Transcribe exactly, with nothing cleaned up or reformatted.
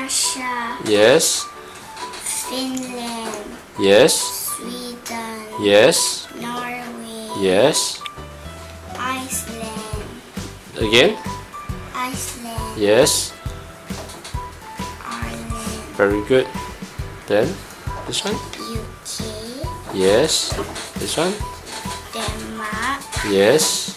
Russia. Yes. Finland. Yes. Sweden. Yes. Norway. Yes. Iceland. Again. Iceland. Yes. Ireland. Very good. Then this one. U K. Yes. This one. Denmark. Yes.